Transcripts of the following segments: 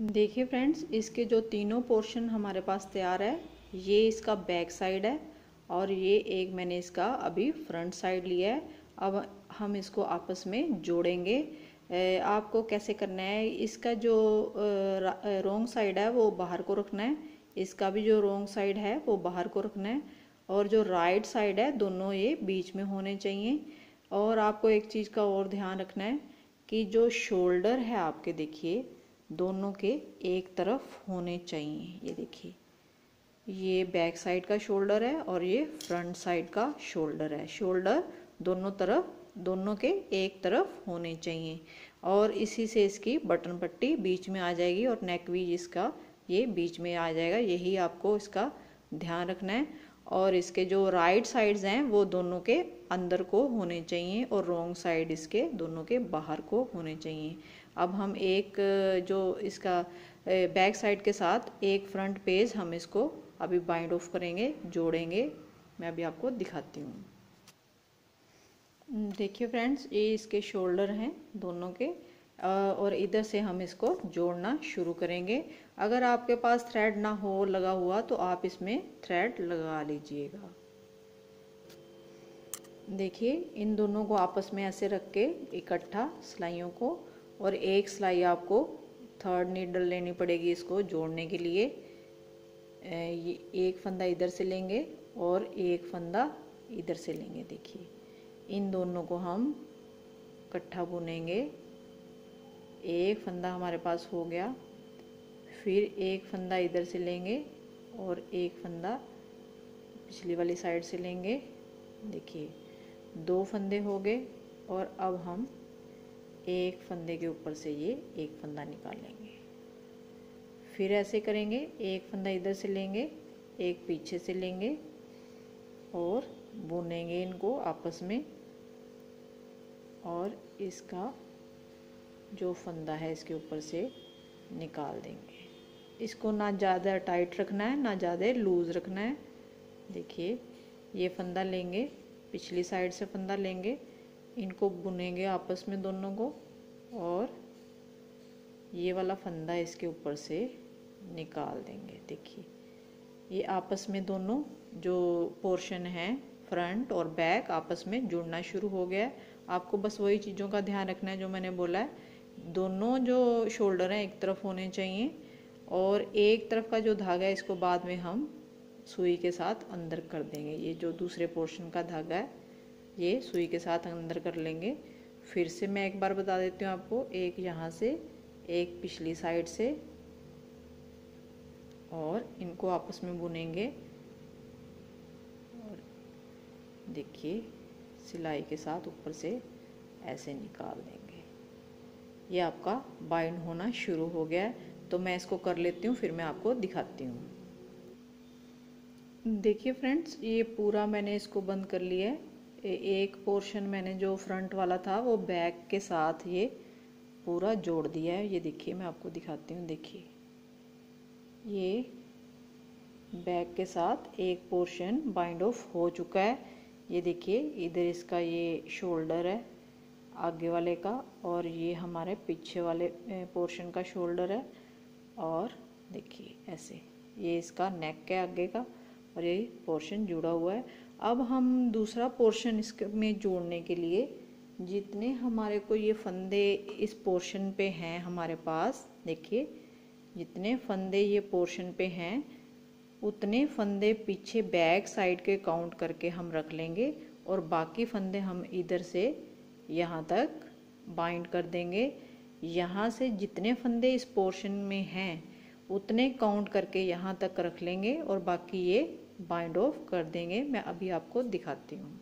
देखिए फ्रेंड्स, इसके जो तीनों पोर्शन हमारे पास तैयार है। ये इसका बैक साइड है और ये एक मैंने इसका अभी फ्रंट साइड लिया है। अब हम इसको आपस में जोड़ेंगे। आपको कैसे करना है, इसका जो रोंग साइड है वो बाहर को रखना है, इसका भी जो रोंग साइड है वो बाहर को रखना है, और जो राइट साइड है दोनों ये बीच में होने चाहिए। और आपको एक चीज़ का और ध्यान रखना है कि जो शोल्डर है आपके, देखिए दोनों के एक तरफ होने चाहिए। ये देखिए, ये बैक साइड का शोल्डर है और ये फ्रंट साइड का शोल्डर है। शोल्डर दोनों तरफ, दोनों के एक तरफ होने चाहिए। और इसी से इसकी बटन पट्टी बीच में आ जाएगी और नेक भी इसका ये बीच में आ जाएगा। यही आपको इसका ध्यान रखना है। और इसके जो राइट साइड्स हैं वो दोनों के अंदर को होने चाहिए और रॉन्ग साइड इसके दोनों के बाहर को होने चाहिए। अब हम एक जो इसका बैक साइड के साथ एक फ्रंट पेज हम इसको अभी बाइंड ऑफ करेंगे, जोड़ेंगे। मैं अभी आपको दिखाती हूँ। देखिए फ्रेंड्स, ये इसके शोल्डर हैं दोनों के, और इधर से हम इसको जोड़ना शुरू करेंगे। अगर आपके पास थ्रेड ना हो लगा हुआ तो आप इसमें थ्रेड लगा लीजिएगा। देखिए, इन दोनों को आपस में ऐसे रख के इकट्ठा सिलाइयों को, और एक सिलाई आपको थर्ड नीडल लेनी पड़ेगी इसको जोड़ने के लिए। ये एक फंदा इधर से लेंगे और एक फंदा इधर से लेंगे। देखिए, इन दोनों को हम इकट्ठा बुनेंगे। एक फंदा हमारे पास हो गया, फिर एक फंदा इधर से लेंगे और एक फंदा पिछली वाली साइड से लेंगे। देखिए, दो फंदे हो गए और अब हम एक फंदे के ऊपर से ये एक फंदा निकालेंगे। फिर ऐसे करेंगे, एक फंदा इधर से लेंगे, एक पीछे से लेंगे और बुनेंगे इनको आपस में। और इसका जो फंदा है इसके ऊपर से निकाल देंगे। इसको ना ज़्यादा टाइट रखना है ना ज़्यादा लूज़ रखना है। देखिए, ये फंदा लेंगे, पिछली साइड से फंदा लेंगे, इनको बुनेंगे आपस में दोनों को, और ये वाला फंदा इसके ऊपर से निकाल देंगे। देखिए, ये आपस में दोनों जो पोर्शन है फ्रंट और बैक आपस में जुड़ना शुरू हो गया है। आपको बस वही चीज़ों का ध्यान रखना है जो मैंने बोला है। दोनों जो शोल्डर हैं एक तरफ होने चाहिए, और एक तरफ का जो धागा है इसको बाद में हम सुई के साथ अंदर कर देंगे। ये जो दूसरे पोर्शन का धागा है ये सुई के साथ अंदर कर लेंगे। फिर से मैं एक बार बता देती हूँ आपको, एक यहाँ से एक पिछली साइड से, और इनको आपस में बुनेंगे। और देखिए, सिलाई के साथ ऊपर से ऐसे निकाल देंगे। ये आपका बाइंड होना शुरू हो गया है। तो मैं इसको कर लेती हूँ, फिर मैं आपको दिखाती हूँ। देखिए फ्रेंड्स, ये पूरा मैंने इसको बंद कर लिया है। एक पोर्शन मैंने जो फ्रंट वाला था वो बैक के साथ ये पूरा जोड़ दिया है। ये देखिए, मैं आपको दिखाती हूँ। देखिए, ये बैक के साथ एक पोर्शन बाइंड ऑफ हो चुका है। ये देखिए, इधर इसका ये शोल्डर है आगे वाले का, और ये हमारे पीछे वाले पोर्शन का शोल्डर है। और देखिए ऐसे ये इसका नेक है आगे का, और ये पोर्शन जुड़ा हुआ है। अब हम दूसरा पोर्शन इसमें जोड़ने के लिए जितने हमारे को ये फंदे इस पोर्शन पे हैं हमारे पास, देखिए जितने फंदे ये पोर्शन पे हैं उतने फंदे पीछे बैक साइड के काउंट करके हम रख लेंगे, और बाकी फंदे हम इधर से यहाँ तक बाइंड कर देंगे। यहाँ से जितने फंदे इस पोर्शन में हैं उतने काउंट करके यहाँ तक रख लेंगे, और बाकी ये बाइंड ऑफ कर देंगे। मैं अभी आपको दिखाती हूँ।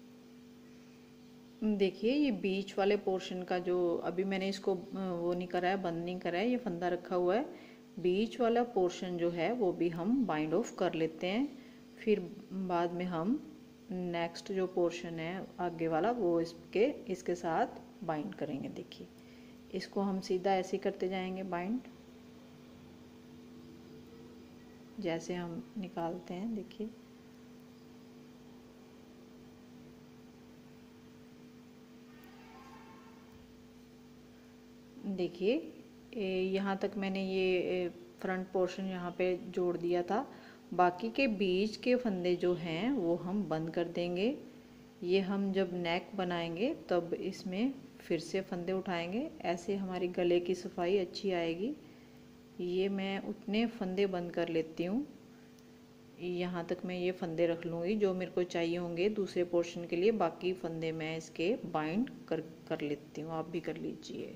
देखिए, ये बीच वाले पोर्शन का जो अभी मैंने इसको वो नहीं करा है, बंद नहीं करा है, ये फंदा रखा हुआ है। बीच वाला पोर्शन जो है वो भी हम बाइंड ऑफ कर लेते हैं। फिर बाद में हम नेक्स्ट जो पोर्शन है आगे वाला वो इसके साथ बाइंड करेंगे। देखिए, इसको हम सीधा ऐसे करते जाएंगे बाइंड, जैसे हम निकालते हैं। देखिए, देखिए यहाँ तक मैंने ये फ्रंट पोर्शन यहाँ पे जोड़ दिया था। बाकी के बीच के फंदे जो हैं वो हम बंद कर देंगे। ये हम जब नेक बनाएंगे तब इसमें फिर से फंदे उठाएंगे, ऐसे हमारी गले की सफाई अच्छी आएगी। ये मैं उतने फंदे बंद कर लेती हूँ, यहाँ तक मैं ये फंदे रख लूँगी जो मेरे को चाहिए होंगे दूसरे पोर्शन के लिए। बाकी फंदे मैं इसके बाइंड कर लेती हूँ, आप भी कर लीजिए।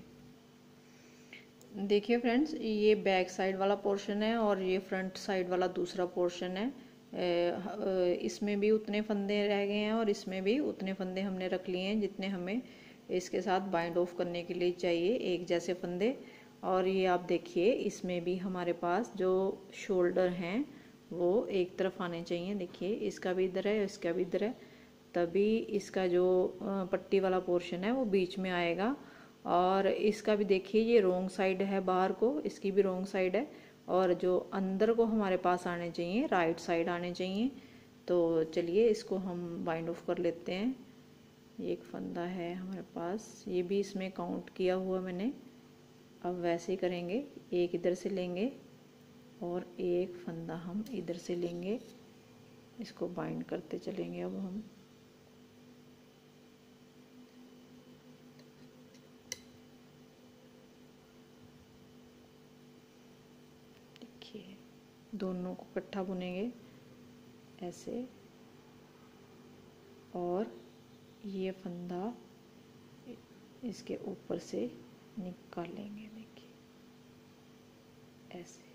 देखिए फ्रेंड्स, ये बैक साइड वाला पोर्शन है और ये फ्रंट साइड वाला दूसरा पोर्शन है। इसमें भी उतने फंदे रह गए हैं और इसमें भी उतने फंदे हमने रख लिए हैं जितने हमें इसके साथ बाइंड ऑफ करने के लिए चाहिए, एक जैसे फंदे। और ये आप देखिए, इसमें भी हमारे पास जो शोल्डर हैं वो एक तरफ आने चाहिए। देखिए, इसका भी इधर है, इसका भी इधर है, तभी इसका जो पट्टी वाला पोर्शन है वो बीच में आएगा। और इसका भी देखिए, ये रोंग साइड है बाहर को, इसकी भी रोंग साइड है। और जो अंदर को हमारे पास आने चाहिए, राइट साइड आने चाहिए। तो चलिए इसको हम बाइंड ऑफ कर लेते हैं। एक फंदा है हमारे पास, ये भी इसमें काउंट किया हुआ मैंने। अब वैसे ही करेंगे, एक इधर से लेंगे और एक फंदा हम इधर से लेंगे, इसको बाइंड करते चलेंगे। अब हम देखिए, दोनों को इकट्ठा बुनेंगे ऐसे, और ये फंदा इसके ऊपर से निकालेंगे। देखिए ऐसे,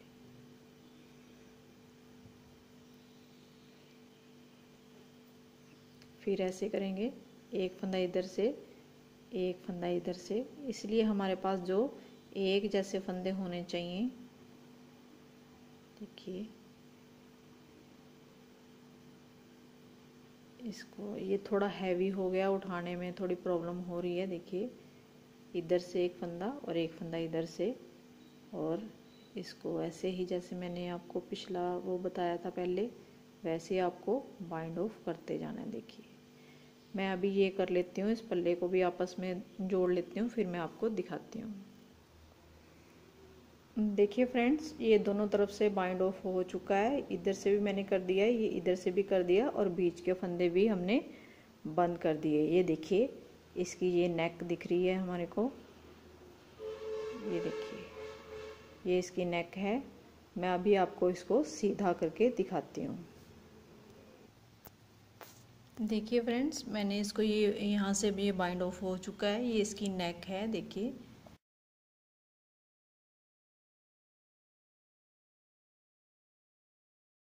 फिर ऐसे करेंगे, एक फंदा इधर से, एक फंदा इधर से। इसलिए हमारे पास जो एक जैसे फंदे होने चाहिए। देखिए, इसको, ये थोड़ा हैवी हो गया, उठाने में थोड़ी प्रॉब्लम हो रही है। देखिए, इधर से एक फंदा और एक फंदा इधर से, और इसको ऐसे ही जैसे मैंने आपको पिछला वो बताया था पहले, वैसे आपको बाइंड ऑफ करते जाना है। देखिए, मैं अभी ये कर लेती हूँ, इस पल्ले को भी आपस में जोड़ लेती हूँ, फिर मैं आपको दिखाती हूँ। देखिए फ्रेंड्स, ये दोनों तरफ से बाइंड ऑफ हो चुका है। इधर से भी मैंने कर दिया है, ये इधर से भी कर दिया, और बीच के फंदे भी हमने बंद कर दिए। ये देखिए, इसकी ये नेक दिख रही है हमारे को, ये देखिए, ये इसकी नेक है। मैं अभी आपको इसको सीधा करके दिखाती हूँ। देखिए फ्रेंड्स, मैंने इसको ये यहाँ से भी बाइंड ऑफ हो चुका है। ये इसकी नेक है, देखिए